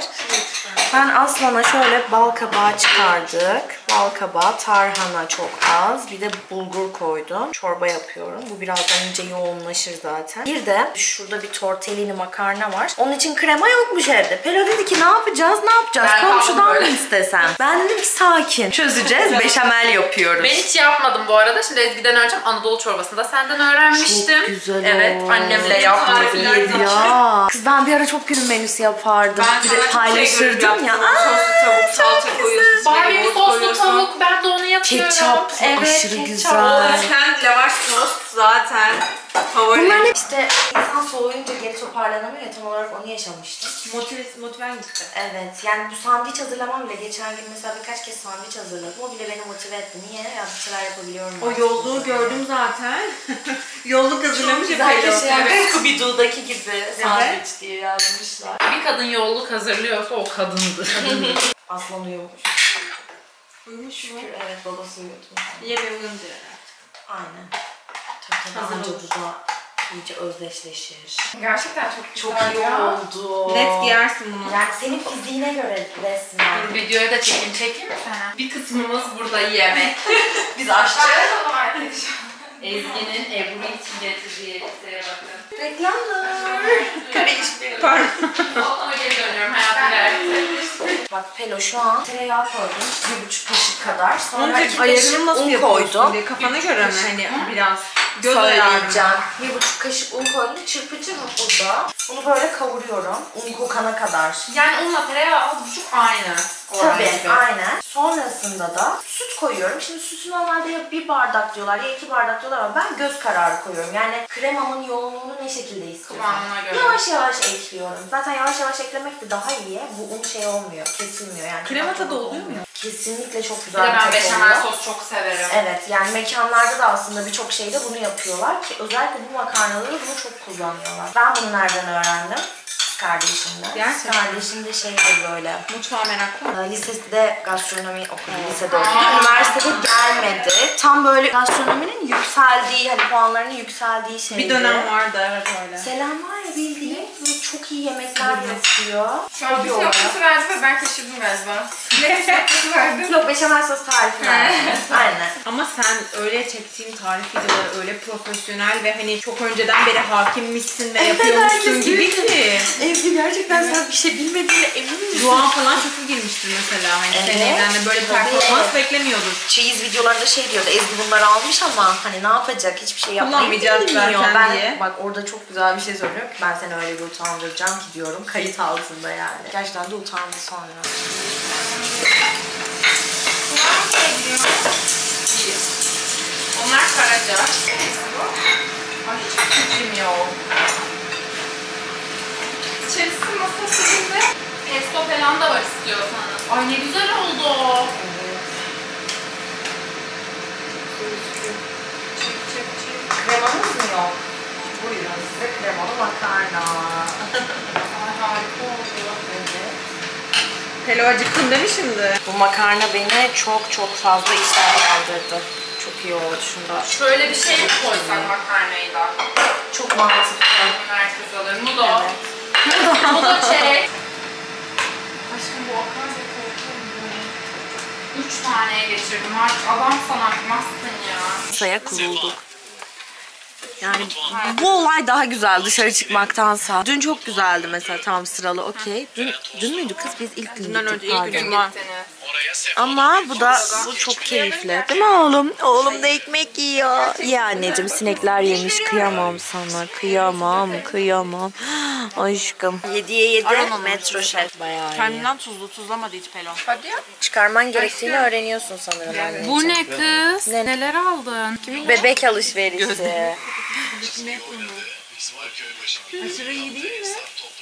Ben Aslan'a şöyle bal kabağı çıkardık. Bal kabağı, tarhana çok az. Bir de bulgur koydum. Çorba yapıyorum. Bu birazdan ince yoğunlaşır zaten. Bir de şurada bir tortellini makarna var. Onun için krema yokmuş evde. Pelo dedi ki ne yapacağız? Ne yapacağız? Ben Komşudan mı istesem? Ben dedim ki sakin. Çözeceğiz. Beşamel yapıyoruz. Ben hiç yapmadım bu arada. Şimdi Ezgi'den öğreneceğim. Anadolu çorbasını da senden öğrenmiştim. Çok güzel Evet, oldu. annemle yaptım. Ya. Kız ben bir ara çok günün menüsü yapardım. Ben Bir de paylaşırdım ya. Soslu tavuk, salça koyuyorsun. Barbie soslu tavuk. Ben de onu yapıyorum. Ketçap Evet, aşırı ketçap. güzel. Sen lavaş tost zaten favori. Bunların hep işte insan soğuyunca geri toparlanamıyor ya, tam olarak onu yaşamıştım. Motiv, motiven gitti. Evet, yani bu sandviç hazırlamam bile, geçen gün mesela birkaç kez sandviç hazırladım. O bile beni motive etti. Niye? Ya bir şeyler yapabiliyorum. O yolluğu gördüm zaten. Yolluk hazırlamış Güzel ya. köşe yani. Scooby-Doo'daki gibi sandviç diye yazmışlar. Bir kadın yolluk hazırlıyorsa o kadındı. Aslan uyumuş. Uyumuş mu? Şükür, evet babası uyutmuş. Niye bir uyunca? Aynen. Tabii tabii, anca bu da iyice özdeşleşir. Gerçekten çok Çok güzel iyi ya. oldu. Net giyersin bunu. Yani senin fiziğine göre resmen. Videoya da çekin, çekeyim mi sana? Bir kısmımız burada yemek. Biz aşçı. Ezgi'nin Ebru için getirdiği elbiseye bakın. Reklamlar. Kare işbirliği. Ama geri dönüyorum, hayatım gerçekleşti. Bak Pelo şu an tereyağı koydum. Bir buçuk kaşık kadar. Sonra iki Ayarını kaşık nasıl un yapıyorsun koydum. diye kafana göre mi? Hani biraz göz ayarı. Söyleyeceğim. Bir buçuk kaşık un koydum. Çırpıcı mı burada? Bunu böyle kavuruyorum. Un kokana kadar. Yani unla tereyağı az buçuk aynı. Tabii, aynen. Sonrasında da süt koyuyorum. Şimdi sütü normalde ya bir bardak diyorlar ya iki bardak diyorlar ama ben göz kararı koyuyorum. Yani kremamın yoğunluğunu ne şekilde istiyorsam. Kıvamına göre. Yavaş yavaş ekliyorum. Zaten yavaş yavaş eklemek de daha iyi. Bu un şey olmuyor, kesilmiyor yani. Krema tadı oluyor mu? Kesinlikle çok Bir güzel de bir ben tat beşamel oluyor. sos çok severim. Evet, yani mekanlarda da aslında birçok şeyde bunu yapıyorlar ki özellikle bu makarnaları bunu çok kullanıyorlar. Ben bunu nereden öğrendim? Kardeşimden. Gerçekten. Kardeşim de şeydir böyle. Mutfağa meraklı. Lisede gastronomi okudu, lisede okudu. Üniversitede gelmedi. Tam böyle gastronominin yükseldiği, hani puanlarının yükseldiği şeydi. Bir dönem vardı evet öyle. Selam var ya, bildiğin böyle çok iyi yemekler yapıyor. Şu an bir yapması verdi ve ben kaçırdım galiba. Ne yapması verdi? Yok, beşamel sos tarifi verdi. Aynen. Ama sen öyle çektiğin tarif videoları öyle profesyonel ve hani çok önceden beri hakimmişsin ve yapıyormuşsun gibi ki. Evli gerçekten sen bir şey bilmediğine emin misin? Doğan falan çok iyi girmiştir mesela. Hani Evet, senin evden de böyle tabii. performans beklemiyordur. Çeyiz videolarında şey diyordu, Ezgi bunları almış ama hani ne yapacak, hiçbir şey yapmayı Kullanmayacağız bilmiyor. zaten Ben, diye. bak orada çok güzel bir şey söylüyor ki ben seni öyle bir utandıracağım ki diyorum, kayıt altında yani. Gerçekten de utandı sonra. Onlar karaca. Ay hiç fikrim yok. İçerisi masa sizin de pesto falan da var istiyorsanız. Ay ne güzel oldu. Çek çek çek. Kremamız mı yok? Buyurun size kremalı makarna. Ay harika oldu. Evet. Pelo acıktın değil mi şimdi? Bu makarna beni çok çok fazla iştah kaldırdı. Çok iyi oldu şunda. Şöyle bir şey mi koysak makarnayı da? Çok mantıklı. Herkes alır. Mudo. Evet. Mudo çek. Aşkım bu akarya korkuyorum. Üç taneye geçirdim. Artık adam sanatmazsın ya. Masaya kurulduk. Yani bu olay daha güzel dışarı çıkmaktansa. Dün çok güzeldi mesela, tam sıralı okey. Dün, dün müydü kız? Biz ilk gün Dünden önce gittik. ilk pardon. gün var. Ama bu da bu çok keyifli. Değil mi oğlum? Oğlum da ekmek yiyor. Ya anneciğim, sinekler yemiş. Kıyamam sana. Kıyamam, kıyamam. Aşkım. Yediye yedi metro şef. Bayağı iyi. Kendinden tuzlu, tuzlamadı hiç Pelo. Hadi ya. Çıkarman gerektiğini öğreniyorsun sanırım anneciğim. Bu ne kız? Ne? Neler aldın? Bebek alışverişi. Aşırı iyi değil mi?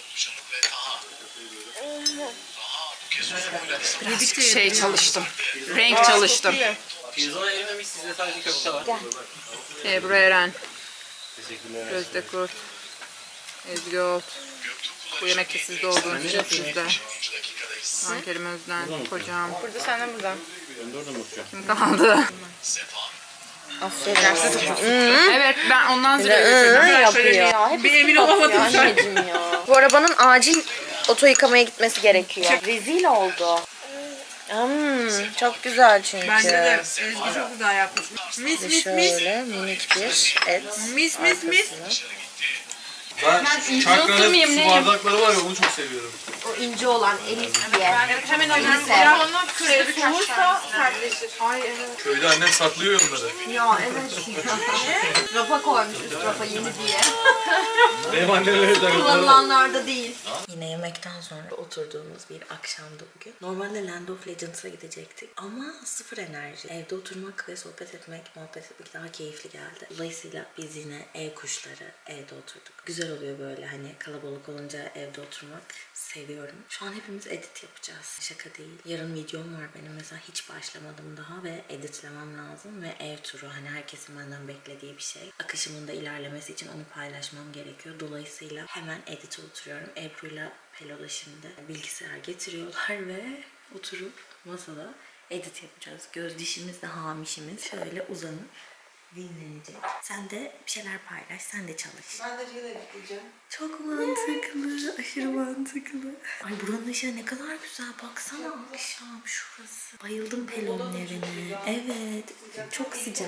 Şey çalıştım. Renk çalıştım. Pirzola erimemiş, sizde sadece köfte var. Ebru Eren. Teşekkürler. Gözde Kurt. Ezgi Olt. Bu yemekte sizde olduğunuz için sizde. Ankerim Özden. Kocam. Burada senden burada. Ben de oradan bakacağım. Kim kaldı? Aferin. Evet ben ondan zirve Hı, getirdim. yapıyor. Bir emin olamadım şu an. Anneciğim ya. Bu arabanın acil oto yıkamaya gitmesi gerekiyor. Rezil oldu. Hmm, çok güzel çünkü. Bence de. Ezgi çok güzel yapmış. Mis Ve mis mis. şöyle minik bir et. Mis mis mis. Ben çakranın su bardakları var ya, onu çok seviyorum. O ince olan Elis diye. Hemen önemli. Ya onlar kırıp soğursa sertleşir. Ay evet. Köyde annem saklıyor ya onları. Ya evet. Rafa koymuş üst rafa yeni diye. Benim annem öyle der. Kullanılanlarda değil. Yine yemekten sonra oturduğumuz bir akşamdı bugün. Normalde Land of Legends'a gidecektik ama sıfır enerji. Evde oturmak ve sohbet etmek, muhabbet etmek daha keyifli geldi. Dolayısıyla biz yine ev kuşları evde oturduk. Güzel oluyor böyle, hani kalabalık olunca evde oturmak seviyorum. Şu an hepimiz edit yapacağız. Şaka değil. Yarın videom var benim. Mesela hiç başlamadım daha ve editlemem lazım ve ev turu, hani herkesin benden beklediği bir şey. Akışımın da ilerlemesi için onu paylaşmam gerekiyor. Dolayısıyla hemen edite oturuyorum. Ebru'yla Pelo da şimdi bilgisayar getiriyorlar ve oturup masada edit yapacağız. Göz dişimiz de hamişimiz şöyle uzanıp dinlenecek. Sen de bir şeyler paylaş, sen de çalış. Ben de reel editleyeceğim. Çok mantıklı, aşırı mantıklı. Ay buranın ışığı ne kadar güzel, baksana akşam şurası. Bayıldım Pelo'nun evine. Evet, çok sıcak.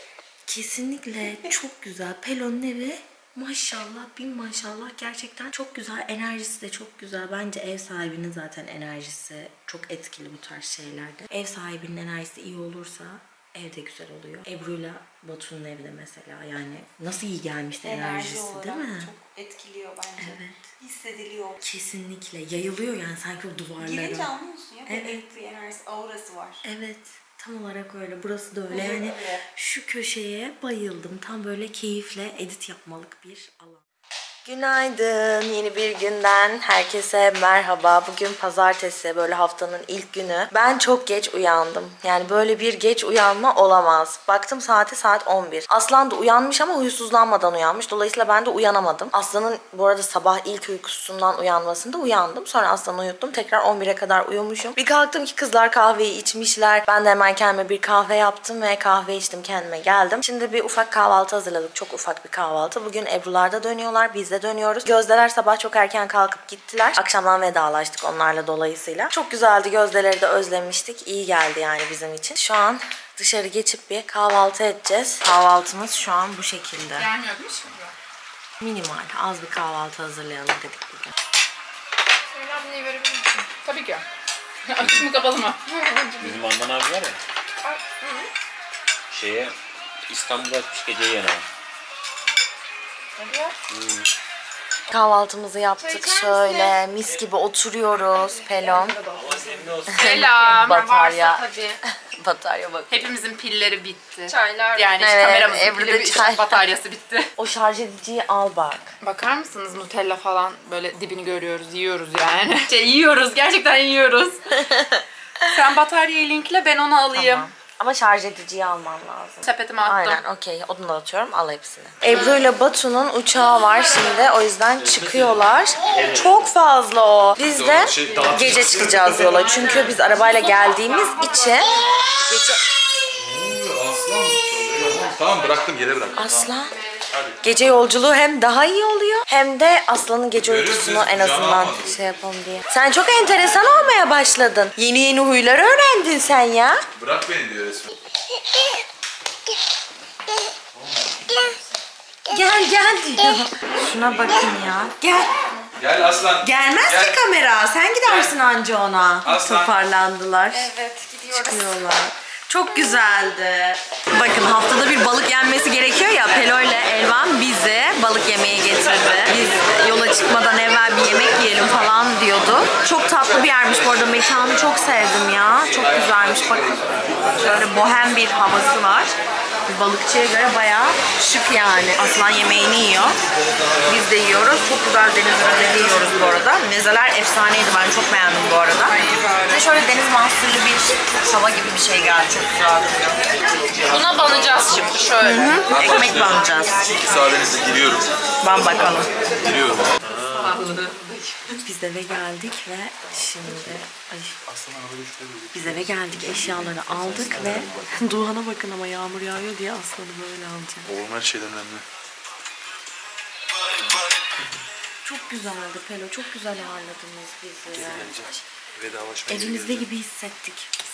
Kesinlikle çok güzel. Pelo'nun evi maşallah, bin maşallah, gerçekten çok güzel. Enerjisi de çok güzel. Bence ev sahibinin zaten enerjisi çok etkili bu tarz şeylerde. Ev sahibinin enerjisi iyi olursa evde güzel oluyor. Ebru'yla Batu'nun evde mesela, yani nasıl iyi gelmişti enerjisi, değil mi? Çok etkiliyor bence. Evet. Hissediliyor. Kesinlikle. Yayılıyor yani sanki o duvarlara. Girince anlıyorsun ya. Evet. Evet. Bir enerjisi, aurası var. Evet. Tam olarak öyle. Burası da öyle. Yani şu köşeye bayıldım. Tam böyle keyifle edit yapmalık bir alan. Günaydın. Yeni bir günden herkese merhaba. Bugün pazartesi, böyle haftanın ilk günü. Ben çok geç uyandım. Yani böyle bir geç uyanma olamaz. Baktım saate, saat on bir. Aslan da uyanmış ama huysuzlanmadan uyanmış. Dolayısıyla ben de uyanamadım. Aslan'ın bu arada sabah ilk uykusundan uyanmasında uyandım. Sonra Aslan'ı uyuttum. Tekrar on bire kadar uyumuşum. Bir kalktım ki kızlar kahveyi içmişler. Ben de hemen kendime bir kahve yaptım ve kahve içtim, kendime geldim. Şimdi bir ufak kahvaltı hazırladık. Çok ufak bir kahvaltı. Bugün Ebru'larda dönüyorlar. Biz de dönüyoruz. Gözdeler sabah çok erken kalkıp gittiler. Akşamdan vedalaştık onlarla dolayısıyla. Çok güzeldi. Gözdeleri de özlemiştik. İyi geldi yani bizim için. Şu an dışarı geçip bir kahvaltı edeceğiz. Kahvaltımız şu an bu şekilde. Gelmiyor değil mi şimdi? Minimal. Az bir kahvaltı hazırlayalım dedik bugün. Şeyler bunu verebilir misin? Tabii ki. Açık mı kapalı mı? Bizim Andan abi var ya. Şeye İstanbul'a açmış geceyi yana. Hadi ya. Hmm. Kahvaltımızı yaptık şöyle mis gibi oturuyoruz. Pelon. Selam. Batarya. Varsa tabii. Batarya bak. Hepimizin pilleri bitti. Çaylar. Yani Evet, kameramızın Ebru'da pili, çay. bataryası bitti. O şarj ediciyi al bak. Bakar mısınız Nutella falan böyle dibini görüyoruz, yiyoruz yani. Şey, yiyoruz, gerçekten yiyoruz. Sen bataryayı linkle, ben onu alayım. Tamam. Ama şarj ediciyi alman lazım. Sepetime attım. Aynen, okey. Onu da atıyorum. Al hepsini. Ebru ile Batu'nun uçağı var şimdi. O yüzden çıkıyorlar. Çok fazla o. Biz de gece çıkacağız yola. Çünkü biz arabayla geldiğimiz için gece... Aslan. Tamam bıraktım yere bıraktım. Aslan. Gece yolculuğu hem daha iyi oluyor hem de Aslan'ın gece uykusunu en azından şey yapalım diye. Sen çok enteresan olmaya başladın. Yeni yeni huyları öğrendin sen ya. Bırak beni diyor resmen. Gel gel diyor. Şuna bakın ya. Gel. Gel aslan. Gelmez Gel. ki kamera. Sen gidersin anca ona. Aslan. Toparlandılar. Evet, gidiyoruz. Çıkıyorlar. Çok güzeldi. Bakın haftada bir balık yenmesi gerekiyor ya. Pelo ile Elvan bizi balık yemeye getirdi. Biz yola çıkmadan evvel bir yemek yiyelim falan diyordu. Çok tatlı bir yermiş bu arada. Mekanı çok sevdim ya. Çok güzelmiş. Bakın şöyle bohem bir havası var. Bir balıkçıya göre bayağı şık yani. Aslan yemeğini yiyor. Biz de yiyoruz. Çok güzel deniz ürünleri yiyoruz bu arada. Mezeler efsaneydi. Ben çok beğendim bu arada. Ve şöyle deniz mahsulü bir tava gibi bir şey geldi. Çok güzel duruyor. Buna banacağız şimdi şöyle. Hı hı. Ekmek banacağız. Müsaadenizle giriyorum. Ben bakalım. Giriyorum. Biz eve geldik ve şimdi ay, biz eve geldik, eşyaları aldık ve Doğan'a bakın ama yağmur yağıyor diye Aslan'ı böyle alacağım. Oğlum her şeyden önemli. Çok güzeldi Pelo, çok güzel ağırladınız bizi. Vedalaşmaya Evinizde gibi hissettik.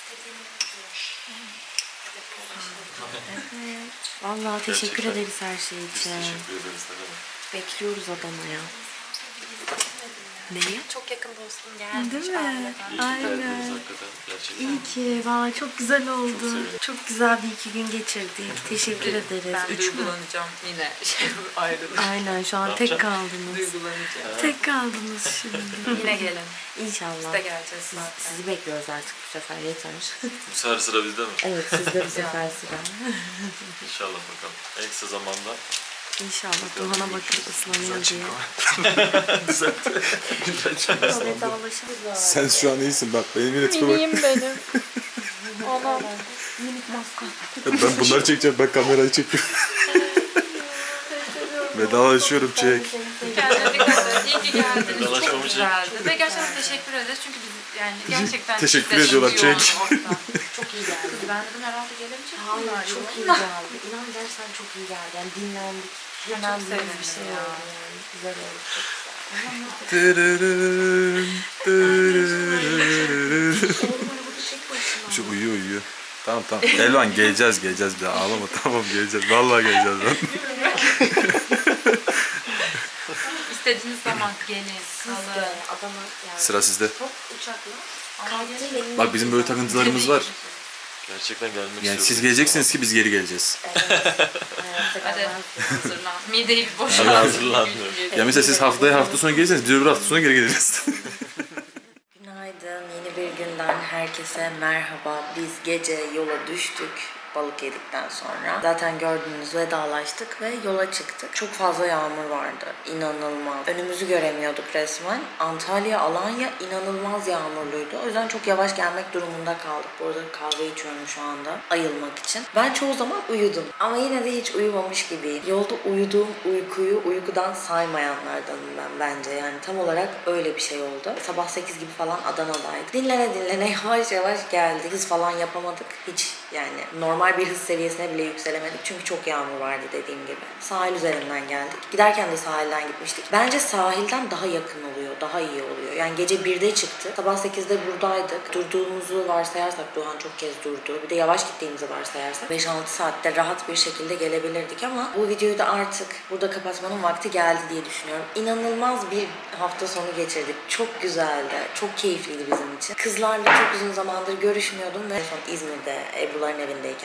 Evet. Vallahi teşekkür ederiz her şey için. Teşekkür ederiz. Bekliyoruz Adana'ya. Neye? Çok yakın dostum geldi. Değil mi? Aynen. İyi ki. Valla çok güzel oldu. Çok güzel bir iki gün geçirdik. Teşekkür ederiz. Ben Üç mü? duygulanacağım yine. Şey ayrılır. Aynen şu an tek kaldınız. Duygulanacağım. Tek kaldınız şimdi. Yine gelin. İnşallah. Biz de geleceğiz zaten. Sizi bekliyoruz artık bu sefer yeter. Bu sefer sıra bizde mi? Evet sizde bu sefer sıra. İnşallah bakalım. En kısa zamanda. İnşallah Doğan'a bakın ıslanıyor diye. Vedalaşırız. Sen şu an iyisin bak benim yine tipe bak. benim. Ona. Minik maskot. Ben bunları çekeceğim, ben kamerayı çekiyorum. Vedalaşıyorum, çek. Kendine dikkat edin. İyi ki geldiniz. Çok Vedalaşmamı güzeldi. Ve gerçekten teşekkür ederiz çünkü biz yani gerçekten Teşekkür biz de ediyorlar, yoğun çek. ortam. Çok iyi geldi. Ben dedim herhalde gelemeyecek. Hayır bunlar çok yoğun. iyi geldi. İnan dersen çok iyi geldi. Yani dinlendik. Dinlendiğimiz sevindim bir şey ya. oldu yani. Güzel oldu. Tırırırın, tırırırın. Şu uyuyor uyuyor. Tamam tamam. Elvan geleceğiz geleceğiz bir daha ağlama, tamam geleceğiz. Vallahi geleceğiz lan. İstediğiniz zaman gelin. Kalın. Adamı yani. Sıra sizde. Çok uçakla. Kalktı benim. Bak bizim böyle takıntılarımız var. Gerçekten gelmek Yani istiyorum. siz geleceksiniz ki biz geri geleceğiz. Hadi hazırlan. Mideyi bir Ben boşalt. hazırlanmıyorum. Ya mesela siz haftaya hafta sonu gelirseniz biz öbür hafta sonu geri geleceğiz. Günaydın. Yeni bir günden herkese merhaba. Biz gece yola düştük. Balık yedikten sonra. Zaten gördüğünüz vedalaştık ve yola çıktık. Çok fazla yağmur vardı. İnanılmaz. Önümüzü göremiyorduk resmen. Antalya, Alanya inanılmaz yağmurluydu. O yüzden çok yavaş gelmek durumunda kaldık. Bu arada kahve içiyorum şu anda ayılmak için. Ben çoğu zaman uyudum. Ama yine de hiç uyumamış gibi. Yolda uyuduğum uykuyu uykudan saymayanlardanım ben bence. Yani tam olarak öyle bir şey oldu. Sabah sekiz gibi falan Adana'daydık. Dinlene dinlene yavaş yavaş geldik. Hız falan yapamadık. Hiç yani normal bir hız seviyesine bile yükselemedik. Çünkü çok yağmur vardı dediğim gibi. Sahil üzerinden geldik. Giderken de sahilden gitmiştik. Bence sahilden daha yakın oluyor. Daha iyi oluyor. Yani gece birde çıktı. Sabah sekizde buradaydık. Durduğumuzu varsayarsak Doğan çok kez durdu. Bir de yavaş gittiğimizi varsayarsak beş altı saatte rahat bir şekilde gelebilirdik ama bu videoyu da artık burada kapatmanın vakti geldi diye düşünüyorum. İnanılmaz bir hafta sonu geçirdik. Çok güzeldi. Çok keyifliydi bizim için. Kızlarla çok uzun zamandır görüşmüyordum ve son İzmir'de Ebru'ların evindeyken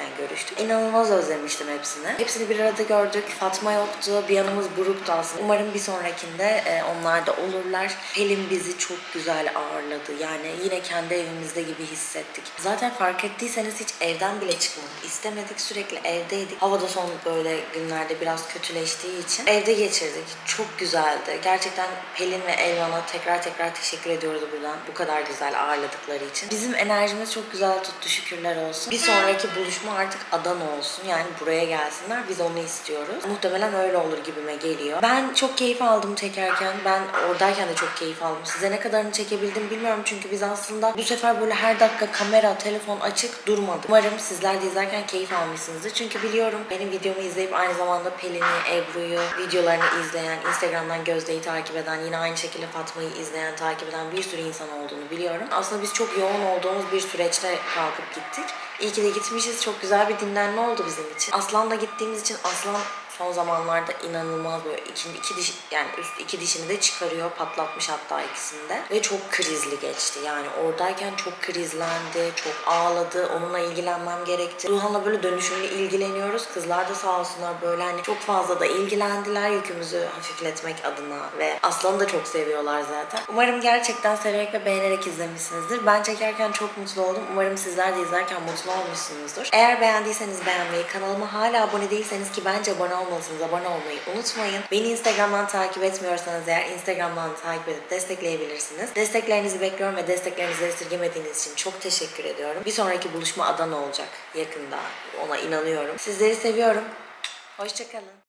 görüştük. İnanılmaz özlemiştim hepsini. Hepsini bir arada gördük. Fatma yoktu. Bir yanımız buruktu aslında. Umarım bir sonrakinde e, onlar da olurlar. Pelin bizi çok güzel ağırladı. Yani yine kendi evimizde gibi hissettik. Zaten fark ettiyseniz hiç evden bile çıkmadık. İstemedik, sürekli evdeydik. Hava da son böyle günlerde biraz kötüleştiği için evde geçirdik. Çok güzeldi. Gerçekten Pelin ve Elvan'a tekrar tekrar teşekkür ediyoruz buradan. Bu kadar güzel ağırladıkları için. Bizim enerjimiz çok güzel tuttu, şükürler olsun. Bir sonraki buluşma artık Adana olsun. Yani buraya gelsinler. Biz onu istiyoruz. Muhtemelen öyle olur gibime geliyor. Ben çok keyif aldım çekerken. Ben oradayken de çok keyif aldım. Size ne kadarını çekebildim bilmiyorum. Çünkü biz aslında bu sefer böyle her dakika kamera, telefon açık durmadık. Umarım sizler de izlerken keyif almışsınızdır. Çünkü biliyorum benim videomu izleyip aynı zamanda Pelin'i, Ebru'yu, videolarını izleyen, Instagram'dan Gözde'yi takip eden, yine aynı şekilde Fatma'yı izleyen, takip eden bir sürü insan olduğunu biliyorum. Aslında biz çok yoğun olduğumuz bir süreçte kalkıp gittik. İyi ki de gitmişiz. Çok güzel bir dinlenme oldu bizim için. Aslan'la gittiğimiz için Aslan son zamanlarda inanılmaz böyle iki, iki diş, yani üst iki dişini de çıkarıyor. Patlatmış hatta ikisinde. Ve çok krizli geçti. Yani oradayken çok krizlendi, çok ağladı. Onunla ilgilenmem gerekti. Duhan'la böyle dönüşümlü ilgileniyoruz. Kızlar da sağ olsunlar böyle hani çok fazla da ilgilendiler yükümüzü hafifletmek adına ve Aslan'ı da çok seviyorlar zaten. Umarım gerçekten severek ve beğenerek izlemişsinizdir. Ben çekerken çok mutlu oldum. Umarım sizler de izlerken mutlu olmuşsunuzdur. Eğer beğendiyseniz beğenmeyi, kanalıma hala abone değilseniz ki bence abone olmayı olmalısınız. Abone olmayı unutmayın. Beni Instagram'dan takip etmiyorsanız eğer Instagram'dan takip edip destekleyebilirsiniz. Desteklerinizi bekliyorum ve desteklerinizi esirgemediğiniz için çok teşekkür ediyorum. Bir sonraki buluşma Adana olacak yakında. Ona inanıyorum. Sizleri seviyorum. Hoşça kalın.